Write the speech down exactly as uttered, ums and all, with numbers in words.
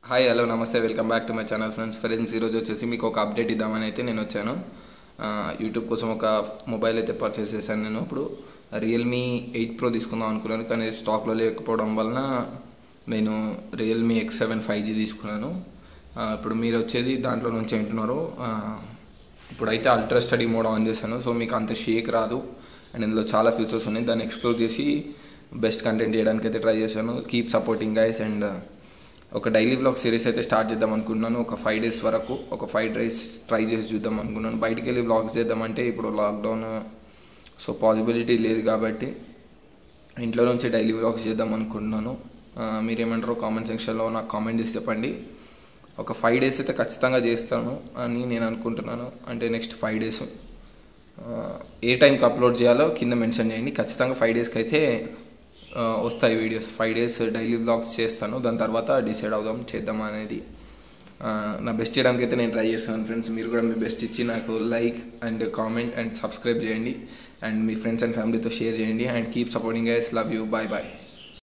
Hi hello నమస్తే welcome back to my channel friends friends ఈరోజు వచ్చేసి మీకు ఒక అప్డేట్ ఇద్దామని అయితే నేను వచ్చాను. యూట్యూబ్ కోసం ఒక మొబైల్ అయితే పర్చేస్ చేశాను. నేను ఇప్పుడు రియల్మీ ఎయిట్ ప్రో తీసుకుందాం అనుకున్నాను, కానీ స్టాక్లో లేకపోవడం వలన నేను Realme X seven five G తీసుకున్నాను. ఇప్పుడు మీరు వచ్చేది దాంట్లో నుంచి వింటున్నారు. ఇప్పుడైతే అల్ట్రా స్టడీ మోడ్ ఆన్ చేశాను, సో మీకు అంత షేక్ రాదు అండ్ ఇందులో చాలా ఫీచర్స్ ఉన్నాయి. దాన్ని ఎక్స్ప్లోర్ చేసి బెస్ట్ కంటెంట్ చేయడానికి అయితే ట్రై చేశాను. Keep supporting guys. అండ్ ఒక డైలీ వ్లాగ్ సిరీస్ అయితే స్టార్ట్ చేద్దాం అనుకున్నాను. ఒక ఫైవ్ డేస్ వరకు ఒక ఫైవ్ డేస్ ట్రై చేసి చూద్దాం అనుకున్నాను. బయటికి వెళ్ళి వ్లాగ్స్ చేద్దామంటే ఇప్పుడు లాక్డౌన్, సో పాసిబిలిటీ లేదు కాబట్టి ఇంట్లో నుంచి డైలీ వ్లాగ్స్ చేద్దాం అనుకుంటున్నాను. మీరేమంటారో కామెంట్ సెక్షన్లో నాకు కామెంట్ చేసి చెప్పండి. ఒక ఫైవ్ డేస్ అయితే ఖచ్చితంగా చేస్తాను అని నేను అనుకుంటున్నాను. అంటే నెక్స్ట్ ఫైవ్ డేస్ ఏ టైంకి అప్లోడ్ చేయాలో కింద మెన్షన్ చేయండి. ఖచ్చితంగా ఫైవ్ డేస్కి అయితే వస్తాయి videos. Five days daily vlogs చేస్తాను, దాని తర్వాత డిసైడ్ అవుదాం చేద్దామా అనేది. నా బెస్ట్ చేయడానికి అయితే నేను ట్రై చేస్తాను ఫ్రెండ్స్. మీరు కూడా మీ బెస్ట్ ఇచ్చి నాకు like and comment and subscribe చేయండి అండ్ మీ ఫ్రెండ్స్ అండ్ ఫ్యామిలీతో షేర్ చేయండి. And keep supporting guys. Love you. Bye bye.